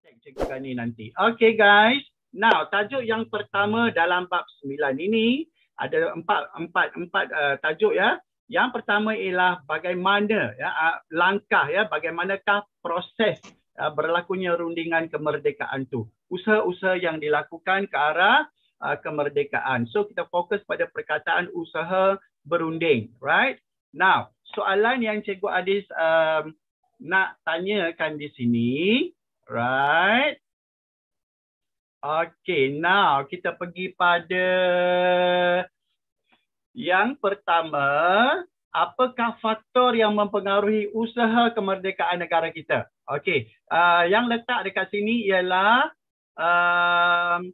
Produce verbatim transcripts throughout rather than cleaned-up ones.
Cikgu Gani nanti. Okay guys. Now, tajuk yang pertama dalam bab sembilan ini ada empat empat empat uh, tajuk ya. Yang pertama ialah bagaimana ya uh, langkah ya bagaimanakah proses uh, berlakunya rundingan kemerdekaan tu. Usaha-usaha yang dilakukan ke arah uh, kemerdekaan. So kita fokus pada perkataan usaha berunding, right? Now, soalan yang Cikgu Adis um, nak tanyakan di sini, right? Okay, now kita pergi pada yang pertama. Apakah faktor yang mempengaruhi usaha kemerdekaan negara kita? Okay, uh, yang letak dekat sini ialah um,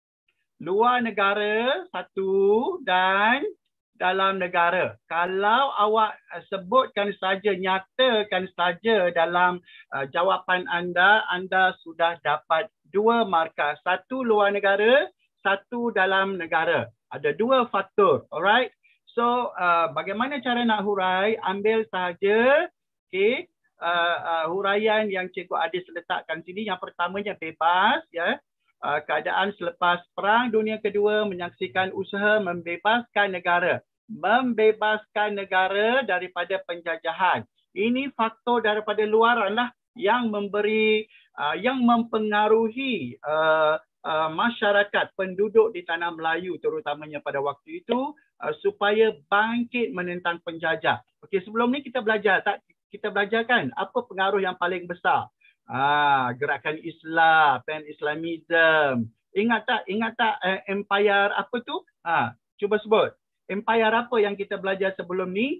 luar negara satu dan dalam negara. Kalau awak sebutkan saja, nyatakan saja dalam uh, jawapan anda, anda sudah dapat dua markah. Satu luar negara, satu dalam negara. Ada dua faktor, alright? So, uh, bagaimana cara nak hurai? Ambil sahaja, okay, uh, uh, huraian yang Cikgu Adis letakkan sini. Yang pertamanya bebas, ya. Uh, keadaan selepas Perang Dunia Kedua menyaksikan usaha membebaskan negara. Membebaskan negara daripada penjajahan. Ini faktor daripada luaran lah yang memberi, uh, yang mempengaruhi uh, uh, masyarakat, penduduk di Tanah Melayu terutamanya pada waktu itu uh, supaya bangkit menentang penjajah. Okey, sebelum ni kita belajar tak? Kita belajar kan apa pengaruh yang paling besar? Ah, gerakan Islam, Pan-Islamism. Ingat tak? Ingat tak uh, empire apa tu? Ah, cuba sebut. Empire apa yang kita belajar sebelum ni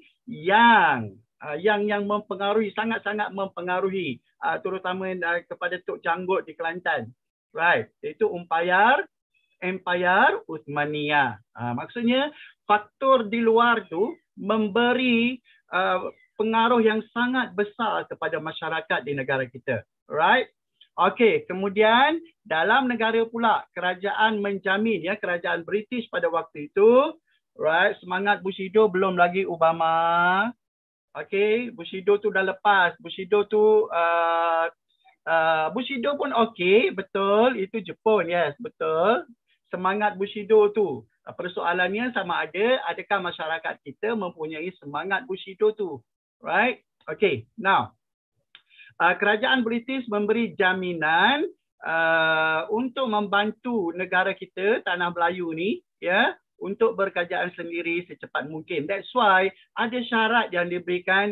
yang uh, yang yang mempengaruhi, sangat-sangat mempengaruhi uh, terutama uh, kepada Tok Janggut di Kelantan. Right, itu empire Empire Uthmaniyah. Uh, maksudnya faktor di luar tu memberi uh, pengaruh yang sangat besar kepada masyarakat di negara kita. Right? Okey, kemudian dalam negara pula kerajaan menjamin ya, kerajaan British pada waktu itu, right, semangat Bushido belum lagi Obama. Okey, Bushido tu dah lepas. Bushido tu uh, uh, Bushido pun okey, betul, itu Jepun, yes, betul. Semangat Bushido tu. Persoalannya sama ada adakah masyarakat kita mempunyai semangat Bushido tu. Right? Okay, now uh, kerajaan British memberi jaminan uh, untuk membantu negara kita, Tanah Melayu ni, ya, untuk berkerajaan sendiri secepat mungkin. That's why ada syarat yang diberikan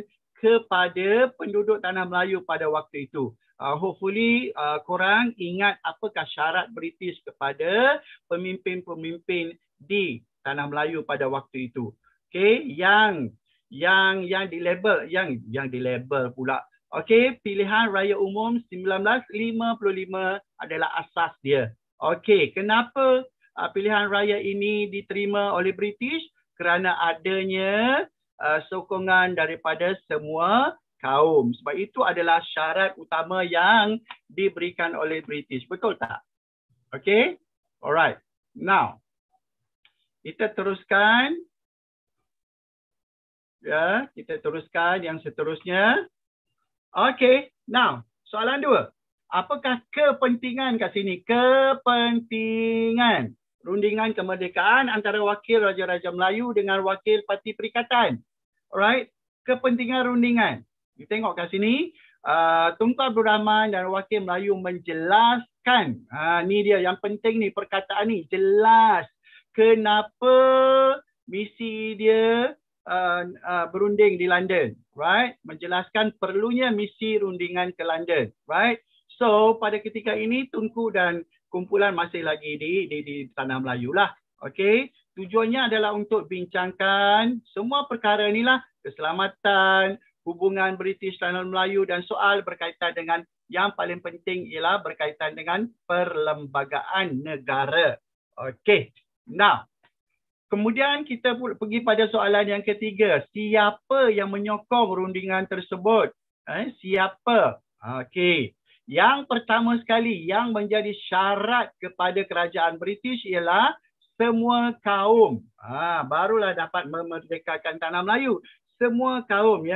kepada penduduk Tanah Melayu pada waktu itu. Uh, hopefully uh, korang ingat apakah syarat British kepada pemimpin-pemimpin di Tanah Melayu pada waktu itu. Okay, yang yang yang dilabel, yang yang dilabel pula. Okey, pilihan raya umum sembilan belas lima puluh lima adalah asas dia. Okey, kenapa uh, pilihan raya ini diterima oleh British? Kerana adanya uh, sokongan daripada semua kaum. Sebab itu adalah syarat utama yang diberikan oleh British. Betul tak? Okey? Alright. Now, kita teruskan. Ya, kita teruskan yang seterusnya. Okey, now soalan dua. Apakah kepentingan kat sini? Kepentingan rundingan kemerdekaan antara wakil Raja-Raja Melayu dengan wakil Parti Perikatan. Alright, kepentingan rundingan. Kita tengok kat sini, uh, Tunku Abdul Rahman dan wakil Melayu menjelaskan. Ha, ni dia yang penting ni, perkataan ni jelas kenapa misi dia Uh, uh, berunding di London, right? Menjelaskan perlunya misi rundingan ke London, right? So pada ketika ini Tunku dan kumpulan masih lagi di di, di Tanah Melayu lah, okay? Tujuannya adalah untuk bincangkan semua perkara inilah, keselamatan, hubungan British Tanah Melayu dan soal berkaitan dengan yang paling penting ialah berkaitan dengan perlembagaan negara. Okay, now kemudian kita pergi pada soalan yang ketiga. Siapa yang menyokong rundingan tersebut? Eh, siapa? Okey. Yang pertama sekali yang menjadi syarat kepada kerajaan British ialah semua kaum. Ha, barulah dapat memerdekakan Tanah Melayu. Semua kaum, ya.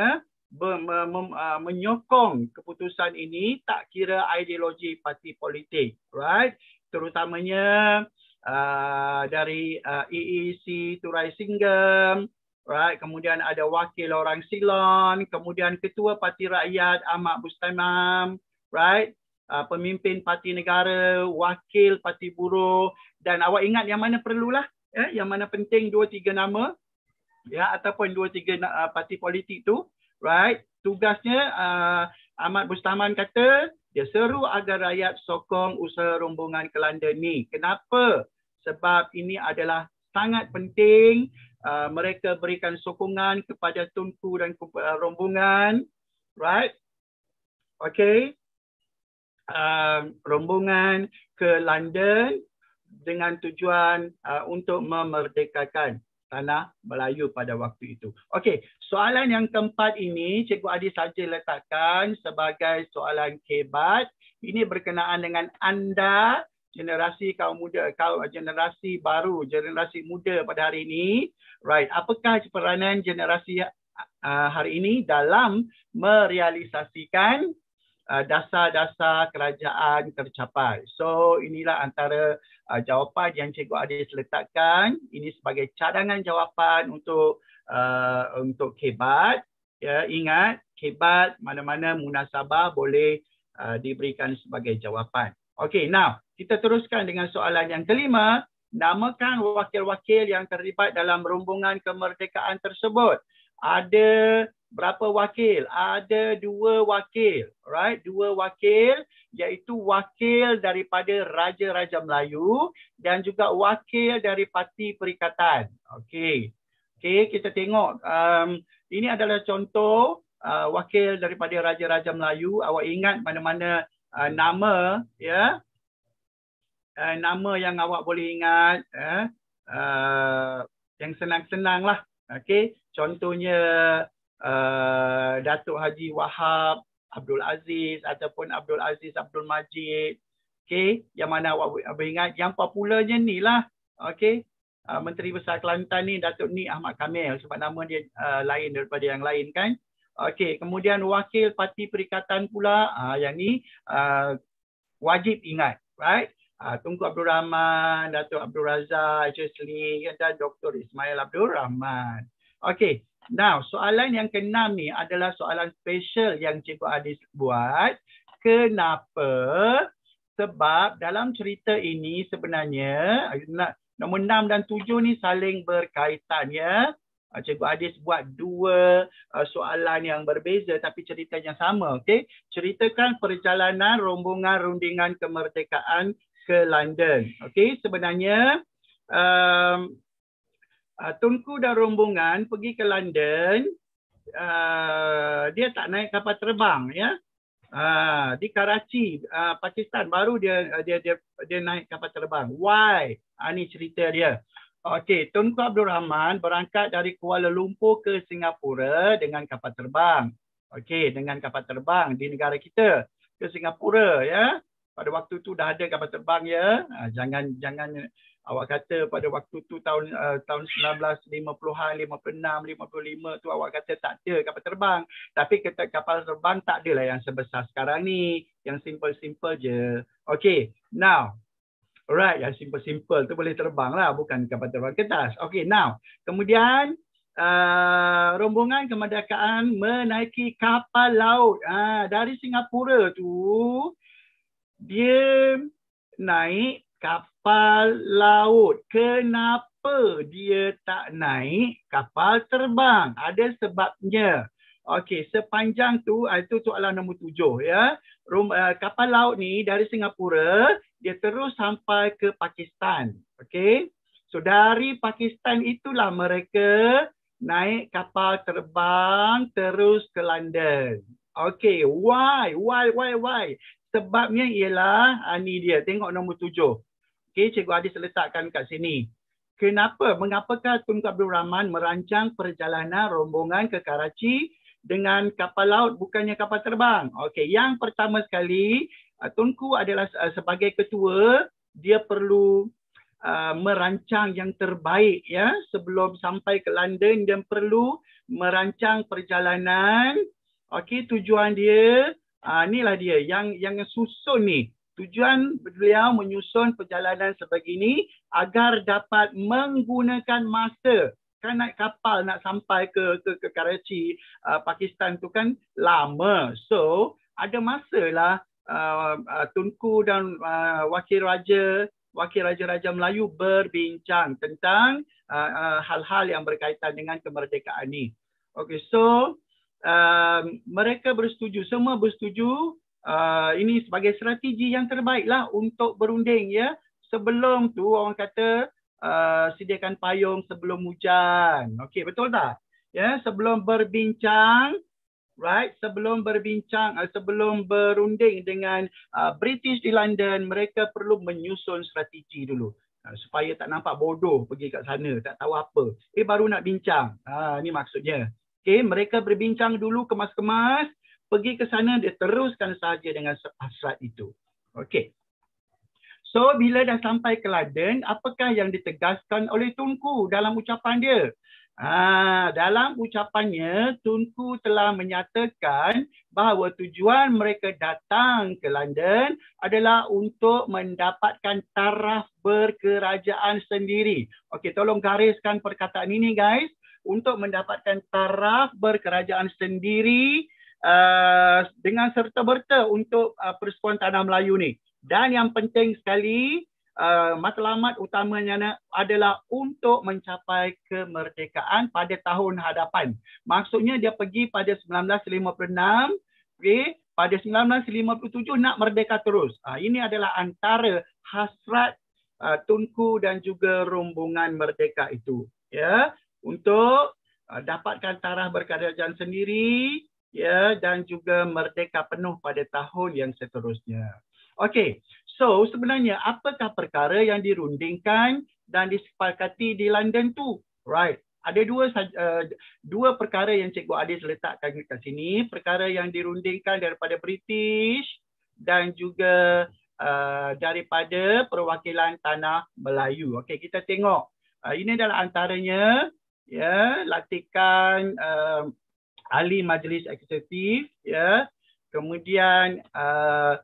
ber, me, mem, uh, menyokong keputusan ini tak kira ideologi parti politik, right? Terutamanya uh, dari uh, E E C Turai Singgam, right? Kemudian ada wakil orang Silon, kemudian ketua Parti Rakyat Ahmad Bustamam, right? Uh, pemimpin Parti Negara, wakil Parti Buruh, dan awak ingat yang mana perlulah, eh, yang mana penting dua tiga nama, ya, ataupun dua tiga uh, parti politik tu, right? Tugasnya uh, Ahmad Bustamam kata dia seru agar rakyat sokong usaha rombongan ke London ni. Kenapa? Sebab ini adalah sangat penting uh, mereka berikan sokongan kepada Tunku dan uh, rombongan, right? Okay. Uh, rombongan ke London dengan tujuan uh, untuk memerdekakan tanah Melayu pada waktu itu. Okey, soalan yang keempat ini Cikgu Adi saja letakkan sebagai soalan kebat. Ini berkenaan dengan anda, generasi kaum muda, kaum generasi baru, generasi muda pada hari ini. Right, apakah peranan generasi uh, hari ini dalam merealisasikan Uh, dasar-dasar kerajaan tercapai. So inilah antara uh, jawapan yang Cikgu Adis letakkan. Ini sebagai cadangan jawapan untuk uh, untuk kebat. Ya, ingat, kebat mana-mana munasabah boleh uh, diberikan sebagai jawapan. Okey, now kita teruskan dengan soalan yang kelima. Namakan wakil-wakil yang terlibat dalam rombongan kemerdekaan tersebut. Ada berapa wakil? Ada dua wakil, right? Dua wakil, iaitu wakil daripada Raja-Raja Melayu dan juga wakil dari Parti Perikatan. Okey, okey, kita tengok. Um, ini adalah contoh uh, wakil daripada Raja-Raja Melayu. Awak ingat mana-mana uh, nama, ya? Uh, nama yang awak boleh ingat, uh, uh, yang senang-senang lah. Okey, contohnya Uh, Datuk Haji Wahab Abdul Aziz ataupun Abdul Aziz Abdul Majid. Okey, yang mana awak ingat yang popularnya ni lah. Okey, uh, Menteri Besar Kelantan ni Datuk Ni Ahmad Kamil, sebab nama dia uh, lain daripada yang lain kan. Okey, kemudian wakil Parti Perikatan pula, uh, yang ni uh, wajib ingat, right? Uh, Tunku Abdul Rahman, Datuk Abdul Razak, Jesli dan Doktor Ismail Abdul Rahman. Okey. Now, soalan yang keenam ni adalah soalan special yang Cikgu Adis buat. Kenapa? Sebab dalam cerita ini sebenarnya nombor enam dan tujuh ni saling berkaitan, ya. Cikgu Adis buat dua uh, soalan yang berbeza tapi ceritanya sama. Okay? Ceritakan perjalanan rombongan rundingan kemerdekaan ke London. Okay? Sebenarnya um, Uh, Tunku dan rombongan pergi ke London, uh, dia tak naik kapal terbang, ya. Uh, di Karachi, uh, Pakistan, baru dia, dia dia dia naik kapal terbang. Why? Uh, ini cerita dia. Okey, Tunku Abdul Rahman berangkat dari Kuala Lumpur ke Singapura dengan kapal terbang. Okey, dengan kapal terbang di negara kita ke Singapura, ya. Pada waktu tu dah ada kapal terbang, ya. Uh, jangan jangan awak kata pada waktu tu tahun uh, tahun sembilan belas lima puluhan, lima puluh enam, lima puluh lima tu awak kata tak ada kapal terbang. Tapi kata kapal terbang tak adalah yang sebesar sekarang ni. Yang simple-simple je. Okay, now. Alright, yang simple-simple tu boleh terbang lah. Bukan kapal terbang kertas. Okay, now. Kemudian uh, rombongan kemerdekaan menaiki kapal laut. Uh, dari Singapura tu, dia naik kapal laut. Kenapa dia tak naik kapal terbang? Ada sebabnya. Okey, sepanjang tu, itu soalan nombor tujuh, ya. Rum, uh, kapal laut ni dari Singapura, dia terus sampai ke Pakistan. Okey. So dari Pakistan itulah mereka naik kapal terbang terus ke London. Okey, why? Why, why, why? Sebabnya ialah, ah, ni dia, tengok nombor tujuh. Okey, Cikgu Adis letakkan kat sini. Kenapa? Mengapakah Tunku Abdul Rahman merancang perjalanan rombongan ke Karachi dengan kapal laut bukannya kapal terbang? Okey, yang pertama sekali, uh, Tunku adalah uh, sebagai ketua, dia perlu uh, merancang yang terbaik, ya, sebelum sampai ke London. Dia perlu merancang perjalanan Okey, tujuan dia, uh, inilah dia yang yang susun ni. Tujuan beliau menyusun perjalanan sebegini agar dapat menggunakan masa. Kan naik kapal nak sampai ke ke, ke Karachi, uh, Pakistan tu kan lama. So, ada masalah uh, uh, Tunku dan uh, Wakil Raja, Wakil Raja-Raja Melayu berbincang tentang uh, uh, hal-hal yang berkaitan dengan kemerdekaan ni. Okay, so uh, mereka bersetuju, semua bersetuju uh, ini sebagai strategi yang terbaiklah untuk berunding ya. Sebelum tu orang kata uh, sediakan payung sebelum hujan. Okey, betul tak? Ya, sebelum berbincang, right? Sebelum berbincang, uh, sebelum berunding dengan uh, British di London, mereka perlu menyusun strategi dulu. Uh, supaya tak nampak bodoh pergi kat sana, tak tahu apa. Eh, baru nak bincang. Ha, ni maksudnya. Okay, mereka berbincang dulu kemas-kemas, pergi ke sana, dia teruskan sahaja dengan hasrat itu. Okey. So, bila dah sampai ke London, apakah yang ditegaskan oleh Tunku dalam ucapan dia? Ha, dalam ucapannya, Tunku telah menyatakan bahawa tujuan mereka datang ke London adalah untuk mendapatkan taraf berkerajaan sendiri. Okey, tolong gariskan perkataan ini guys. Untuk mendapatkan taraf berkerajaan sendiri uh, dengan serta-merta untuk uh, Persekutuan Tanah Melayu ni. Dan yang penting sekali, uh, matlamat utamanya adalah untuk mencapai kemerdekaan pada tahun hadapan. Maksudnya dia pergi pada sembilan belas lima puluh enam, okay? Pada sembilan belas lima puluh tujuh nak merdeka terus. Uh, ini adalah antara hasrat uh, Tunku dan juga rombongan merdeka itu. Ya, untuk uh, dapatkan taraf berkerajaan sendiri, ya, dan juga merdeka penuh pada tahun yang seterusnya. Okey, so sebenarnya apakah perkara yang dirundingkan dan disepakati di London tu? Right, ada dua uh, dua perkara yang Cikgu Adis letakkan kat sini. Perkara yang dirundingkan daripada British dan juga uh, daripada perwakilan Tanah Melayu. Okey, kita tengok. Uh, ini adalah antaranya, ya, latikan uh, ahli majlis eksekutif, ya. Kemudian uh,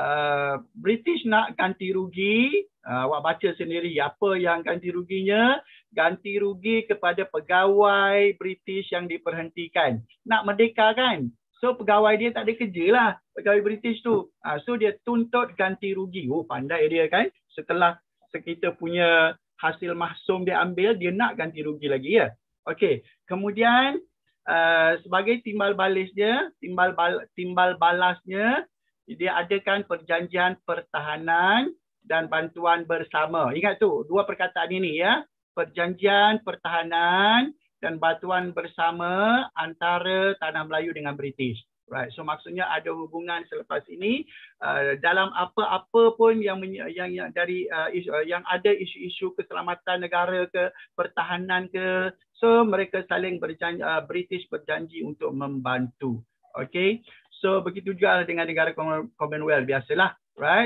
Uh, British nak ganti rugi, uh, awak baca sendiri apa yang ganti ruginya. Ganti rugi kepada pegawai British yang diperhentikan. Nak merdeka kan? So pegawai dia tak ada kerja lah, pegawai British tu. uh, So dia tuntut ganti rugi. Oh, pandai dia kan? Setelah kita punya hasil mahsum dia ambil, dia nak ganti rugi lagi ya. Okey, kemudian uh, sebagai timbal balasnya, timbal bal timbal balasnya, dia adakan perjanjian pertahanan dan bantuan bersama. Ingat tu, dua perkataan ini ya. Perjanjian pertahanan dan bantuan bersama antara Tanah Melayu dengan British. Right. So maksudnya ada hubungan selepas ini uh, dalam apa-apa pun yang yang, yang dari uh, isu, uh, yang ada isu-isu keselamatan negara ke, pertahanan ke. So mereka saling berjanji, uh, British berjanji untuk membantu. Okey. So begitu juga dengan negara Commonwealth biasalah, right?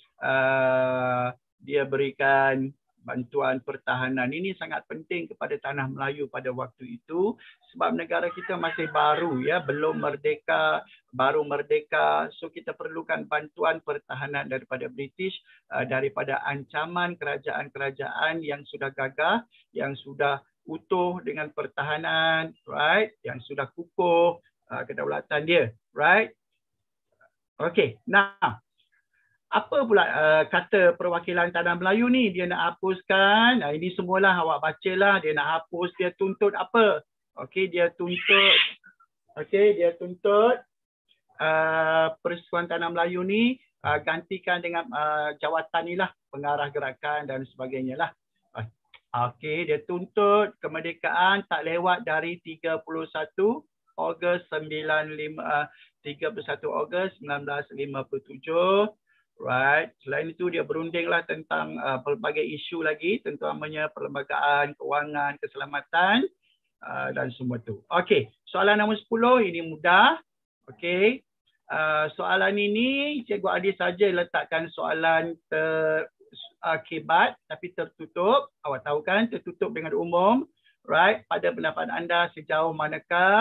Uh, dia berikan bantuan pertahanan. Ini sangat penting kepada Tanah Melayu pada waktu itu sebab negara kita masih baru ya, belum merdeka, baru merdeka. So kita perlukan bantuan pertahanan daripada British, uh, daripada ancaman kerajaan-kerajaan yang sudah gagah, yang sudah utuh dengan pertahanan, right? Yang sudah kukuh Uh, kedaulatan dia, right? Okey, nah, apa pula uh, kata perwakilan Tanah Melayu ni? Dia nak hapuskan, nah, ini semualah awak bacalah, dia nak hapus, dia tuntut apa? Okey, dia tuntut, okey, dia tuntut uh, Persekutuan Tanah Melayu ni uh, gantikan dengan uh, jawatan ni lah, pengarah gerakan dan sebagainya lah. Okey, dia tuntut kemerdekaan tak lewat dari tiga puluh satu Ogos sembilan puluh lima, tiga puluh satu Ogos seribu sembilan ratus lima puluh tujuh. Right. Selain itu dia berundinglah tentang uh, pelbagai isu lagi, terutamanya perlembagaan, kewangan, keselamatan uh, dan semua tu. Okey, soalan nombor sepuluh ini mudah. Okey. Uh, soalan ini Cikgu Adis saja letakkan soalan terakibat tapi tertutup. Awak tahu kan, tertutup dengan umum. Right. Pada pendapat anda sejauh manakah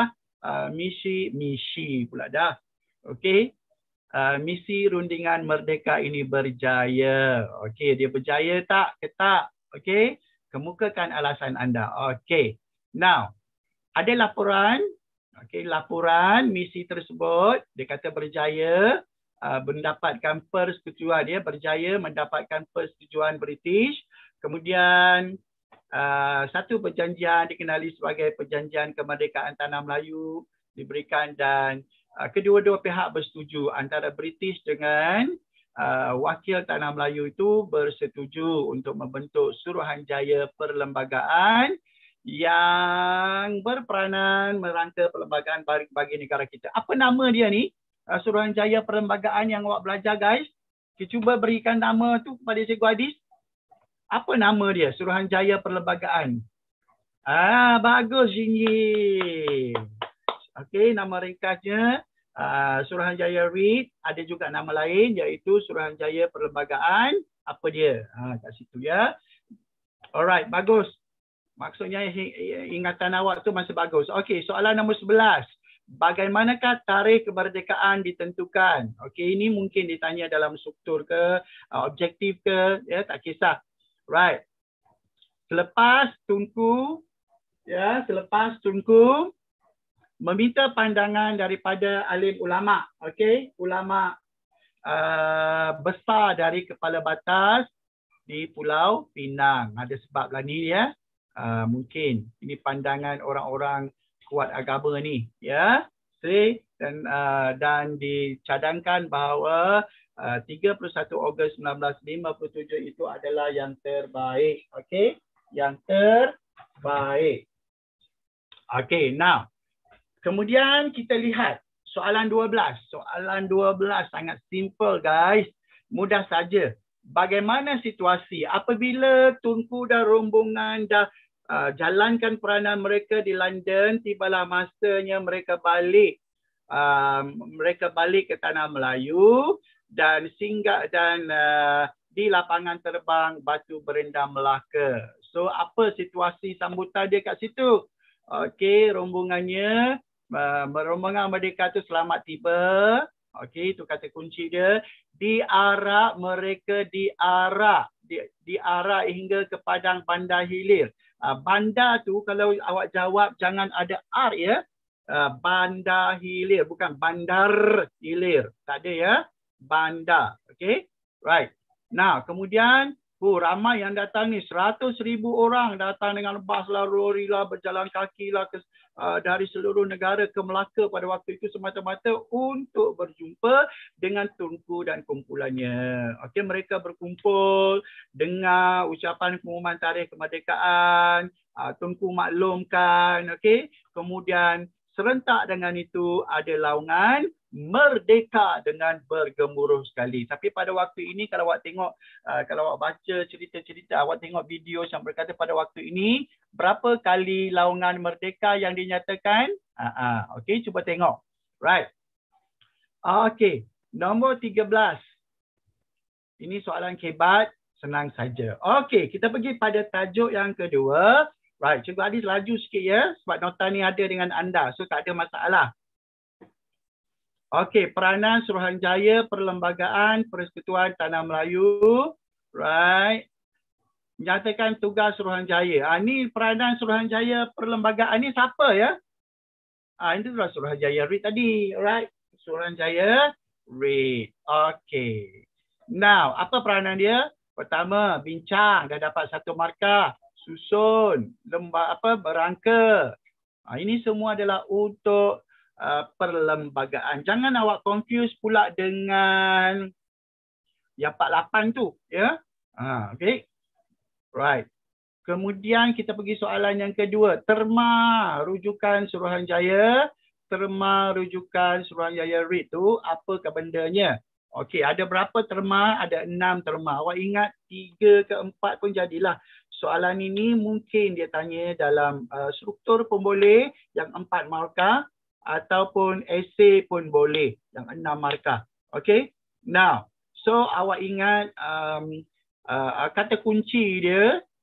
uh, misi, misi pula dah. Okey. Uh, misi rundingan merdeka ini berjaya. Okey, dia berjaya tak ke tak? Okey. Kemukakan alasan anda. Okey. Now, ada laporan. Okey, laporan misi tersebut dia kata berjaya uh, mendapatkan persetujuan, dia berjaya mendapatkan persetujuan British. Kemudian Uh, satu perjanjian dikenali sebagai Perjanjian Kemerdekaan Tanah Melayu diberikan dan uh, kedua-dua pihak bersetuju, antara British dengan uh, wakil Tanah Melayu itu bersetuju untuk membentuk Suruhanjaya Perlembagaan yang berperanan merangka perlembagaan bagi negara kita. Apa nama dia ni? Uh, Suruhanjaya Perlembagaan yang awak belajar, guys. Kita cuba berikan nama tu kepada Cikgu Adis. Apa nama dia? Suruhanjaya Perlembagaan. Ah, bagus Jinji. Okey, nama ringkasnya uh, Suruhanjaya Read. Ada juga nama lain iaitu Suruhanjaya Perlembagaan. Apa dia? Ha, kat situ ya. Alright, bagus. Maksudnya ingatan awak tu masih bagus. Okey, soalan nombor sebelas. Bagaimanakah tarikh kemerdekaan ditentukan? Okey, ini mungkin ditanya dalam struktur ke, uh, objektif ke, ya, tak kisah. Right. Selepas Tunku, ya, selepas Tunku meminta pandangan daripada alim ulama, okey, ulama uh, besar dari Kepala Batas di Pulau Pinang. Ada sebab lah ni ya. Uh, mungkin ini pandangan orang-orang kuat agama ni, ya. See? Dan uh, dan dicadangkan bahawa Uh, tiga puluh satu Ogos seribu sembilan ratus lima puluh tujuh itu adalah yang terbaik. Okey, yang terbaik. Okey, now kemudian kita lihat soalan dua belas. Soalan dua belas sangat simple, guys. Mudah saja. Bagaimana situasi apabila Tunku dan rombongan dah uh, jalankan peranan mereka di London, tibalah masanya mereka balik uh, mereka balik ke Tanah Melayu dan singgah dan uh, di lapangan terbang Batu Berendam Melaka. So apa situasi sambutan dia kat situ? Okey, rombongannya uh, rombongan Merdeka tu selamat tiba. Okey, itu kata kunci dia. Diarak mereka diarak di, diarak hingga ke Padang Bandar Hilir. Uh, bandar tu kalau awak jawab jangan ada R ya. Uh, Bandar Hilir, bukan Bandar Hilir. Tak ada ya. Bandar. Okay. Right. Nah, kemudian oh, ramai yang datang ni. seratus ribu orang datang dengan bas lah, lori lah, berjalan kaki lah ke, uh, dari seluruh negara ke Melaka pada waktu itu semata-mata untuk berjumpa dengan Tunku dan kumpulannya. Okay, mereka berkumpul dengar ucapan pengumuman tarikh kemerdekaan, uh, Tunku maklumkan. Okay. Kemudian serentak dengan itu ada laungan merdeka dengan bergemuruh sekali. Tapi pada waktu ini kalau awak tengok, uh, kalau awak baca cerita-cerita, awak tengok video yang berkata pada waktu ini, berapa kali laungan merdeka yang dinyatakan? Uh, uh, Okey, cuba tengok. Right. Okey, nombor tiga belas. Ini soalan kebat, senang saja. Okey, kita pergi pada tajuk yang kedua. Right, Cikgu Adis laju sikit ya, sebab nota ni ada dengan anda. So tak ada masalah. Okey, peranan Suruhanjaya Perlembagaan Persekutuan Tanah Melayu. Right. Menyatakan tugas Suruhanjaya. Ah, ni peranan Suruhanjaya Perlembagaan ni siapa ya? Ah, ini adalah Suruhanjaya Read tadi. Right. Suruhanjaya Read. Okey. Now, apa peranan dia? Pertama, bincang. Dah dapat satu markah. Susun. Lembah apa? Berangka. Ah, ini semua adalah untuk Uh, perlembagaan. Jangan awak confuse pula dengan yang empat puluh lapan tu, ya. Ha, okey. Right. Kemudian kita pergi soalan yang kedua, terma rujukan Suruhanjaya, terma rujukan Suruhanjaya Read tu apakah bendanya? Okey, ada berapa terma? Ada enam terma. Awak ingat tiga ke empat pun jadilah. Soalan ini mungkin dia tanya dalam uh, struktur pun boleh, yang empat markah, ataupun esei pun boleh yang enam markah. Okay. Now, so awak ingat um, uh, kata kunci dia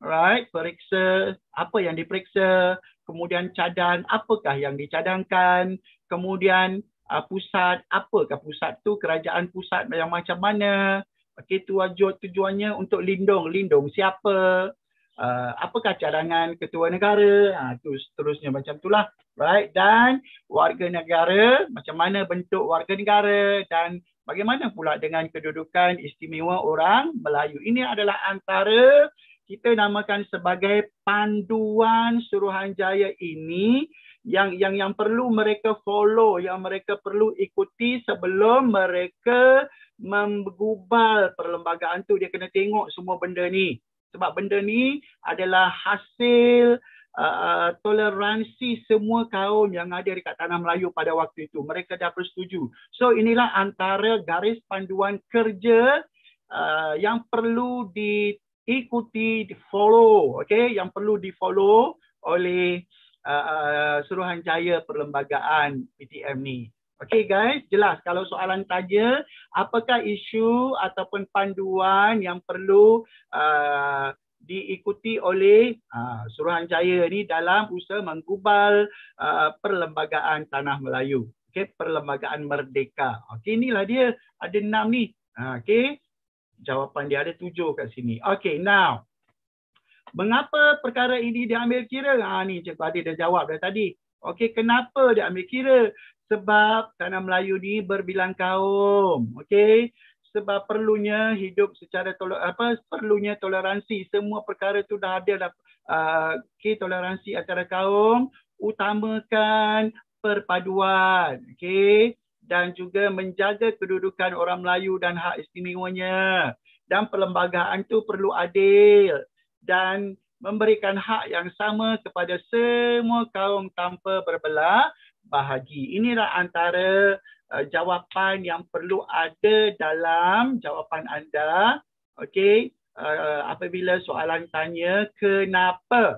right? Periksa apa yang diperiksa, kemudian cadang apakah yang dicadangkan, kemudian uh, pusat apakah pusat tu, kerajaan pusat yang macam mana. Okey, tujuan tujuannya untuk lindung, lindung siapa? Uh, apakah cadangan ketua negara? Ha, tu seterusnya macam itulah, right? Dan warga negara, macam mana bentuk warga negara dan bagaimana pula dengan kedudukan istimewa orang Melayu. Ini adalah antara kita namakan sebagai panduan Suruhanjaya ini yang yang yang perlu mereka follow, yang mereka perlu ikuti sebelum mereka menggubal perlembagaan tu. Dia kena tengok semua benda ni. Sebab benda ni adalah hasil uh, toleransi semua kaum yang ada dekat Tanah Melayu pada waktu itu. Mereka dah bersetuju. So inilah antara garis panduan kerja uh, yang perlu diikuti, di-follow, okay? Yang perlu di-follow oleh uh, uh, Suruhanjaya Perlembagaan P T M ni. Okay guys, jelas kalau soalan tanya apakah isu ataupun panduan yang perlu uh, diikuti oleh uh, Suruhanjaya ni dalam usaha menggubal uh, Perlembagaan Tanah Melayu. Okay, Perlembagaan Merdeka. Okay, inilah dia, ada enam ni. Uh, okay, jawapan dia ada tujuh kat sini. Okay, now. Mengapa perkara ini diambil kira? Ha, ni Cikgu Adi dah jawab dah tadi. Okey, kenapa dia ambil kira? Sebab Tanah Melayu ni berbilang kaum. Okey, sebab perlunya hidup secara toler, apa perlunya toleransi. Semua perkara tu dah ada dah, uh, okey, toleransi antara kaum, utamakan perpaduan. Okey, dan juga menjaga kedudukan orang Melayu dan hak istimewanya. Dan perlembagaan tu perlu adil dan memberikan hak yang sama kepada semua kaum tanpa berbelah bahagi. Inilah antara uh, jawapan yang perlu ada dalam jawapan anda. Okey, uh, apabila soalan tanya kenapa,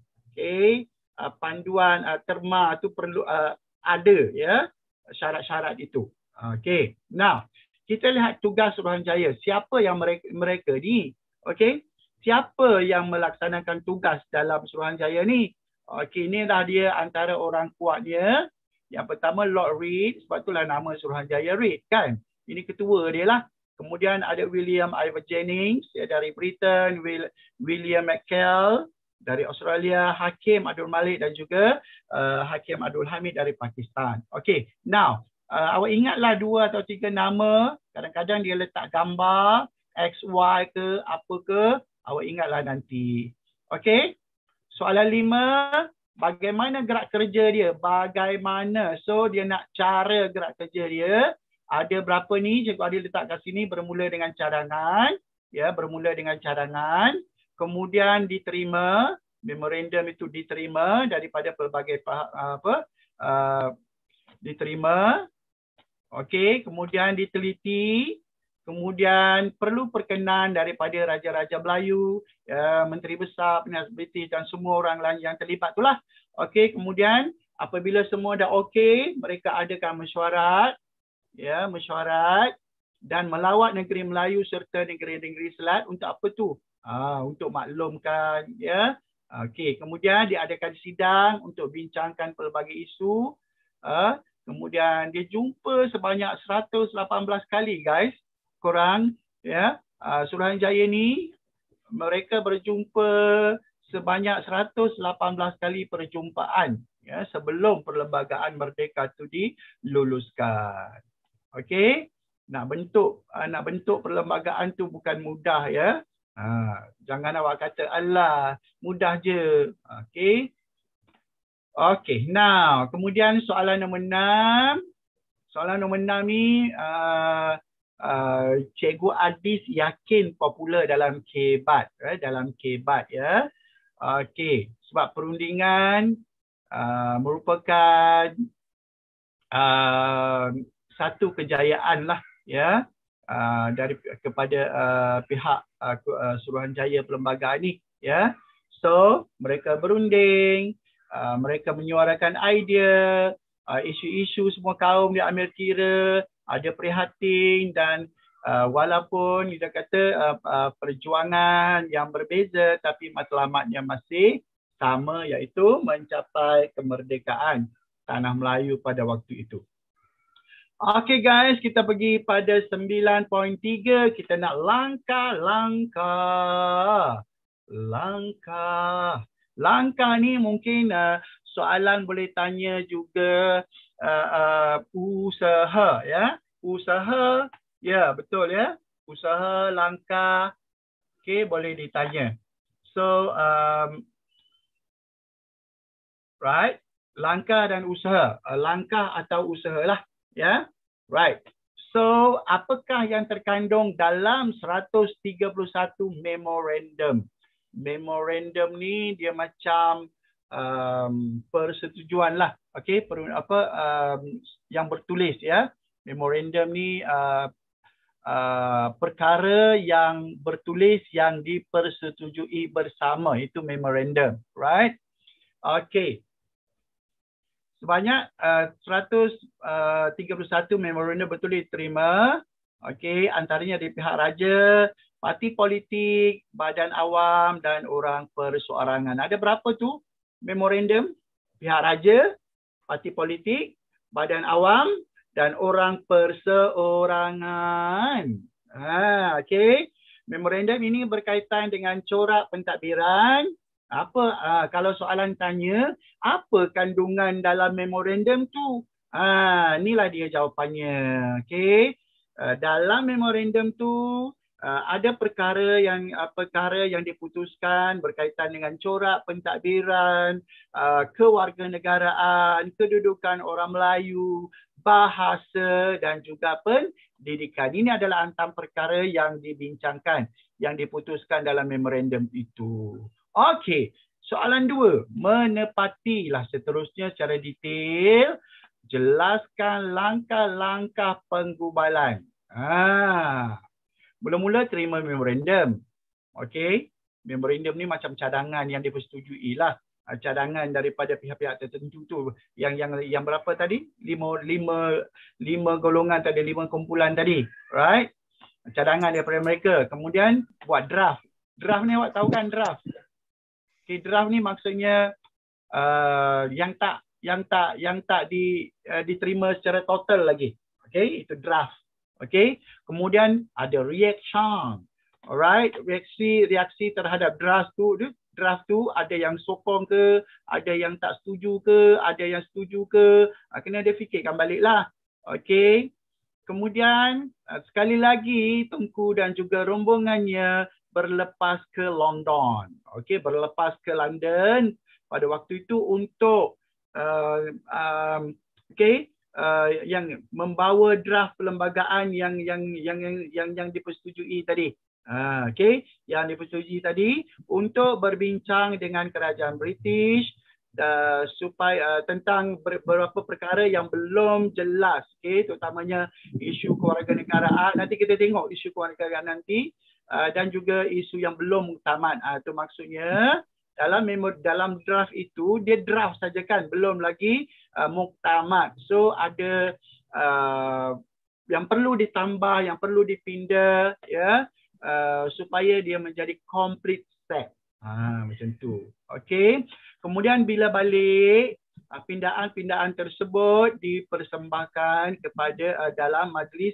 okey, uh, panduan uh, terma tu perlu uh, ada, ya, syarat-syarat itu. Okey, now kita lihat tugas Suruhanjaya. Siapa yang mereka, mereka ni? Okey, siapa yang melaksanakan tugas dalam Suruhanjaya ni? Okey, inilah dia antara orang kuatnya. Yang pertama Lord Reed, sebab itulah nama Suruhanjaya Reed kan. Ini ketua dia lah. Kemudian ada William Ivor Jennings ya, dari Britain, Will, William McKell dari Australia, Hakim Abdul Malik dan juga uh, Hakim Abdul Hamid dari Pakistan. Okey, now uh, awak ingatlah dua atau tiga nama, kadang-kadang dia letak gambar X, Y ke apa ke, awak ingatlah nanti. Okey, soalan lima. Bagaimana gerak kerja dia? Bagaimana? So, dia nak cara gerak kerja dia. Ada berapa ni? Cikgu Adil letak kat sini bermula dengan cadangan. Ya, bermula dengan cadangan. Kemudian diterima. Memorandum itu diterima daripada pelbagai apa? Uh, diterima. Okey, kemudian diteliti. Kemudian perlu perkenan daripada Raja-Raja Melayu, ya, Menteri Besar, Penyiasat British dan semua orang lain yang terlibat itulah. Okey, kemudian apabila semua dah okey, mereka adakan mesyuarat, ya, mesyuarat dan melawat negeri Melayu serta negeri-negeri Selat untuk apa tu? Ah, untuk maklumkan, ya. Okey, kemudian diadakan sidang untuk bincangkan pelbagai isu. Ah, kemudian dia jumpa sebanyak seratus lapan belas kali, guys. Korang, ya, uh, Suruhanjaya ni mereka berjumpa sebanyak seratus lapan belas kali perjumpaan, ya, sebelum Perlembagaan Merdeka tu diluluskan. Okey, nak bentuk uh, nak bentuk perlembagaan tu bukan mudah, ya. Uh, jangan awak kata alah mudah je. Okey. Okey, now kemudian soalan nombor enam. Soalan nombor enam ni uh, Uh, Cikgu Adis yakin popular dalam K B A T, eh, dalam K B A T, ya. Okey, sebab perundingan uh, merupakan uh, satu kejayaan lah, ya, uh, dari kepada uh, pihak uh, Suruhanjaya Perlembagaan ni, ya. So mereka berunding, uh, mereka menyuarakan idea, uh, isu-isu semua kaum diambil kira, ada prihatin dan Uh, walaupun kita kata uh, uh, perjuangan yang berbeza tapi matlamatnya masih sama, iaitu mencapai kemerdekaan Tanah Melayu pada waktu itu. Okey guys, kita pergi pada sembilan titik tiga. Kita nak langkah-langkah. Langkah. Langkah ni mungkin uh, soalan boleh tanya juga uh, uh, usaha ya. Usaha, ya betul ya. Usaha, langkah. Okey, boleh ditanya. So, um, right. Langkah dan usaha. Uh, langkah atau usaha lah. Ya, yeah? Right. So, apakah yang terkandung dalam seratus tiga puluh satu memorandum? Memorandum ni dia macam um, persetujuan lah. Okay, per, apa um, yang bertulis ya. Memorandum ni uh, uh, perkara yang bertulis yang dipersetujui bersama. Itu memorandum, right? Okay. Sebanyak uh, seratus tiga puluh satu memorandum bertulis diterima. Okey, antaranya dari pihak raja, parti politik, badan awam dan orang perseorangan. Ada berapa tu memorandum? Pihak raja, parti politik, badan awam dan orang perseorangan. Ha, okey. Memorandum ini berkaitan dengan corak pentadbiran. Apa uh, kalau soalan tanya apa kandungan dalam memorandum tu? Ah, inilah dia jawapannya. Okey. Uh, dalam memorandum tu uh, ada perkara yang uh, perkara yang diputuskan berkaitan dengan corak pentadbiran, uh, kewarganegaraan, kedudukan orang Melayu, bahasa dan juga pendidikan. Ini adalah antara perkara yang dibincangkan, yang diputuskan dalam memorandum itu. Okey, soalan dua. Menepatilah seterusnya secara detail. Jelaskan langkah-langkah penggubalan. Ha. Mula-mula terima memorandum. Okey, memorandum ni macam cadangan yang dipersetujui lah. Cadangan daripada pihak-pihak tertentu tu. Yang yang yang berapa tadi? Lima, lima, lima golongan tadi, lima kumpulan tadi. Right? Cadangan daripada mereka. Kemudian buat draft. Draft ni awak tahu kan draft? Okay, draft ni maksudnya uh, yang tak yang tak yang tak di uh, diterima secara total lagi. Okey, itu draft. Okey. Kemudian ada reaction. Alright, reaksi reaksi terhadap draft tu, draft tu ada yang sokong ke, ada yang tak setuju ke, ada yang setuju ke, uh, kena dia fikirkan baliklah. Okey. Kemudian uh, sekali lagi Tunku dan juga rombongannya berlepas ke London. Okey, berlepas ke London pada waktu itu untuk uh, um, okey, uh, yang membawa draft perlembagaan yang yang yang yang yang, yang dipersetujui tadi. Uh, okey, yang dipersetujui tadi untuk berbincang dengan kerajaan British uh, supaya uh, tentang beberapa perkara yang belum jelas, okey, terutamanya isu kewarganegaraan. Nanti kita tengok isu kewarganegaraan nanti. Uh, dan juga isu yang belum tamat. Uh, itu maksudnya dalam memo dalam draft itu dia draft saja kan, belum lagi uh, muktamad. So ada uh, yang perlu ditambah, yang perlu dipindah ya, uh, supaya dia menjadi complete set. Ha, macam tu. Okey. Kemudian bila balik, uh, pindaan-pindaan tersebut dipersembahkan kepada uh, dalam majlis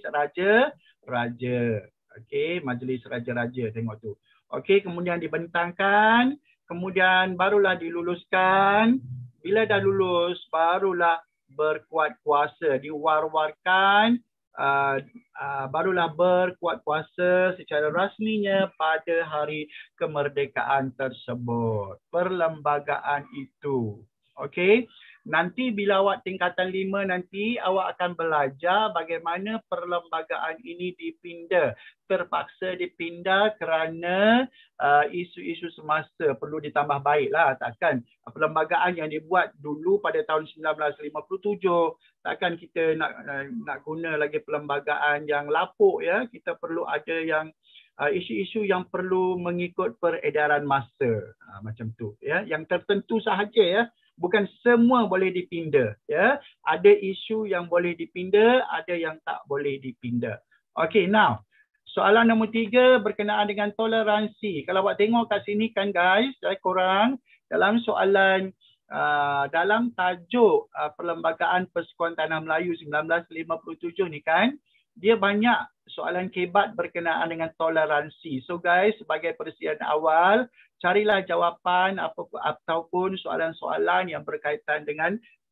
raja-raja. Okey, majlis raja-raja, tengok tu. Okey, kemudian dibentangkan, kemudian barulah diluluskan. Bila dah lulus, barulah berkuat kuasa, diwar-warkan, uh, uh, barulah berkuat kuasa secara rasminya pada hari kemerdekaan tersebut. Perlembagaan itu. Okey. Nanti bila awak tingkatan lima nanti awak akan belajar bagaimana perlembagaan ini dipindah. Terpaksa dipindah kerana isu-isu uh, semasa perlu ditambah baiklah. Takkan perlembagaan yang dibuat dulu pada tahun seribu sembilan ratus lima puluh tujuh, takkan kita nak nak guna lagi perlembagaan yang lapuk ya. Kita perlu ada yang isu-isu uh, yang perlu mengikut peredaran masa. Uh, macam tu ya, yang tertentu sahaja ya. Bukan semua boleh dipindah ya. Ada isu yang boleh dipindah, ada yang tak boleh dipindah. Okay, now Soalan nombor tiga berkenaan dengan toleransi. Kalau awak tengok kat sini kan guys, eh, korang dalam soalan uh, dalam tajuk uh, Perlembagaan Persekutuan Tanah Melayu seribu sembilan ratus lima puluh tujuh ni kan, dia banyak soalan kebat berkenaan dengan toleransi. So guys, sebagai persediaan awal, carilah jawapan apa, ataupun soalan-soalan yang berkaitan dengan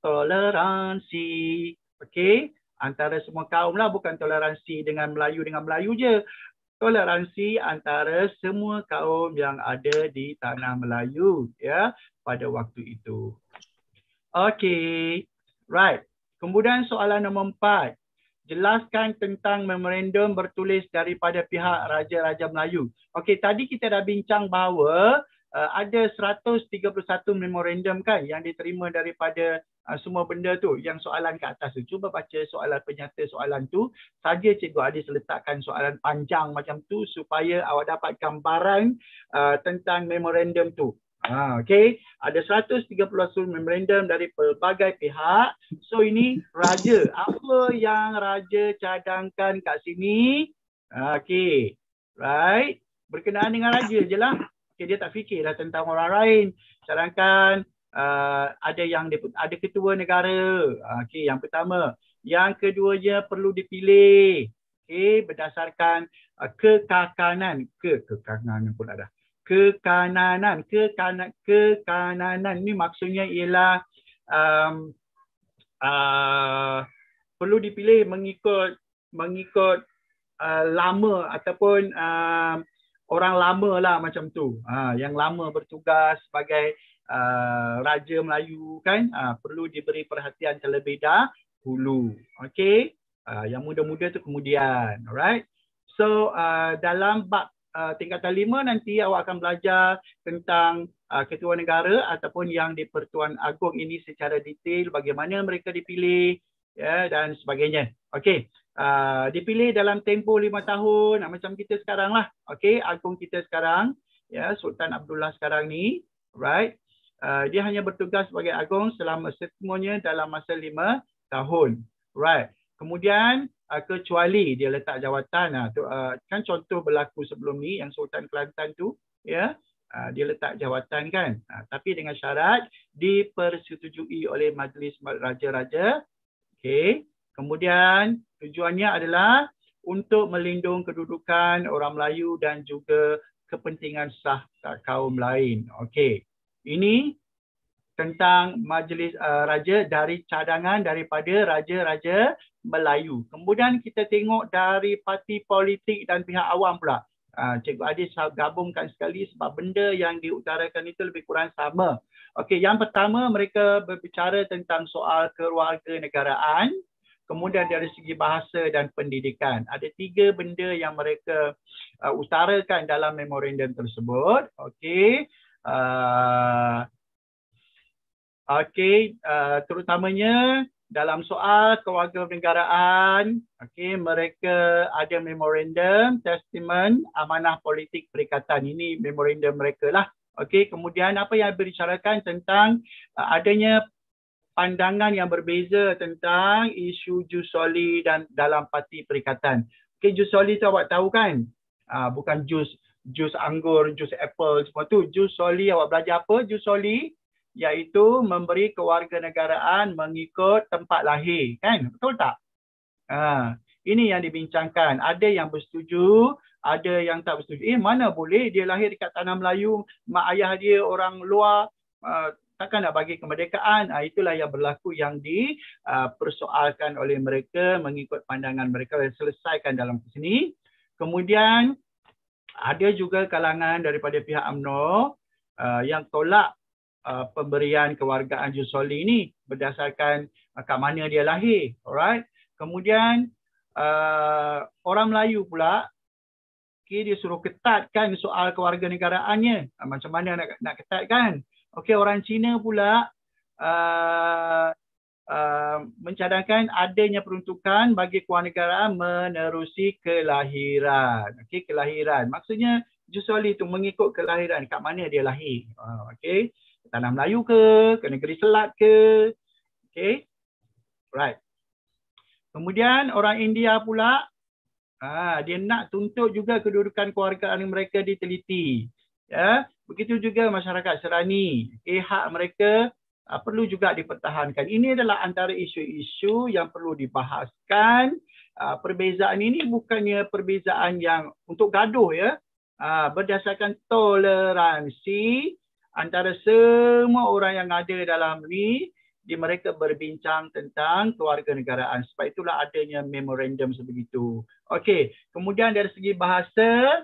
toleransi. Okey? Antara semua kaum lah, bukan toleransi dengan Melayu dengan Melayu je. Toleransi antara semua kaum yang ada di tanah Melayu ya pada waktu itu. Okey. Right. Kemudian soalan nombor empat. Jelaskan tentang memorandum bertulis daripada pihak Raja-Raja Melayu. Okey, tadi kita dah bincang bahawa uh, ada seratus tiga puluh satu memorandum kan yang diterima daripada uh, semua benda tu. Yang soalan kat atas tu. Cuba baca soalan penyata soalan tu. Saja Cikgu Adis letakkan soalan panjang macam tu supaya awak dapat gambaran uh, tentang memorandum tu. Ha, okay. Ada seratus tiga puluh satu memorandum dari pelbagai pihak. So ini raja. Apa yang raja cadangkan kat sini? Ha, okay. Right. Berkenaan dengan raja je lah. Okay, dia tak fikirlah tentang orang lain. Cadangkan uh, ada yang ada ketua negara. Okay, yang pertama. Yang keduanya perlu dipilih. Okay, berdasarkan uh, kekakanan. Ke, kekakanan pun ada. Kekananan, kekanan, kekananan ni maksudnya ialah um, uh, perlu dipilih mengikut mengikut uh, lama ataupun uh, orang lama lah macam tu. Uh, yang lama bertugas sebagai uh, Raja Melayu kan, uh, perlu diberi perhatian terlebih dahulu. Okey, uh, yang muda-muda tu kemudian, alright. So uh, dalam bab Uh, tingkatan lima nanti awak akan belajar tentang uh, ketua negara ataupun yang di Pertuan Agong ini secara detail bagaimana mereka dipilih ya, dan sebagainya. Okey, uh, dipilih dalam tempoh lima tahun, uh, macam kita sekarang lah. Okey, Agong kita sekarang, ya, Sultan Abdullah sekarang ni, right? Uh, dia hanya bertugas sebagai Agong selama semuanya dalam masa lima tahun, right? Kemudian uh, kecuali dia letak jawatan, uh, tu, uh, kan contoh berlaku sebelum ni yang Sultan Kelantan tu, ya, uh, dia letak jawatan kan, uh, tapi dengan syarat dipersetujui oleh Majlis Raja-Raja. Okey. Kemudian tujuannya adalah untuk melindung kedudukan orang Melayu dan juga kepentingan sah kaum lain. Okey. Ini tentang Majlis uh, Raja dari cadangan daripada Raja-Raja Melayu. Kemudian kita tengok dari parti politik dan pihak awam pula. Uh, Cikgu Adis gabungkan sekali sebab benda yang diutarakan itu lebih kurang sama. Okey, yang pertama mereka berbicara tentang soal kewarganegaraan, kemudian dari segi bahasa dan pendidikan. Ada tiga benda yang mereka uh, utarakan dalam memorandum tersebut. Okey. Uh, Okey, uh, terutamanya dalam soal kewarganegaraan, okey, mereka ada memorandum, testament, amanah politik perikatan. Ini memorandum mereka lah. Okey, kemudian apa yang dibicarakan tentang uh, adanya pandangan yang berbeza tentang isu jus soli dan dalam parti perikatan. Okey, jus soli tu awak tahu kan? Uh, bukan jus jus anggur, jus apple semua tu. Jus soli, awak belajar apa? Jus soli iaitu memberi kewarganegaraan mengikut tempat lahir, kan? Betul tak? Ha, ini yang dibincangkan. Ada yang bersetuju, ada yang tak bersetuju. Eh, mana boleh dia lahir dekat tanah Melayu, mak ayah dia orang luar, uh, takkan nak bagi kemerdekaan? Ha, itulah yang berlaku yang dipersoalkan uh, oleh mereka mengikut pandangan mereka yang selesaikan dalam sini. Kemudian ada juga kalangan daripada pihak U M N O uh, yang tolak Uh, pemberian kewargaan jus soli ini berdasarkan uh, kat mana dia lahir, alright. Kemudian uh, orang Melayu pula, okay, dia suruh ketatkan soal kewarganegaraannya. Uh, macam mana nak nak ketatkan? Okey, orang Cina pula uh, uh, mencadangkan adanya peruntukan bagi kewarganegaraan menerusi kelahiran. Okey, kelahiran. Maksudnya jus soli itu mengikut kelahiran, kat mana dia lahir. Uh, okey. Tanah Melayu ke, ke negeri Selat ke. Okey. Right. Kemudian orang India pula Ha, dia nak tuntut juga kedudukan kewargaan mereka diteliti. Ya, begitu juga masyarakat Serani. Okay, hak mereka uh, perlu juga dipertahankan. Ini adalah antara isu-isu yang perlu dibahaskan. Uh, perbezaan ini bukannya perbezaan yang untuk gaduh ya. Uh, berdasarkan toleransi antara semua orang yang ada dalam ni, di mereka berbincang tentang kewarganegaraan. Sebab itulah adanya memorandum sebegitu. Okey, kemudian dari segi bahasa,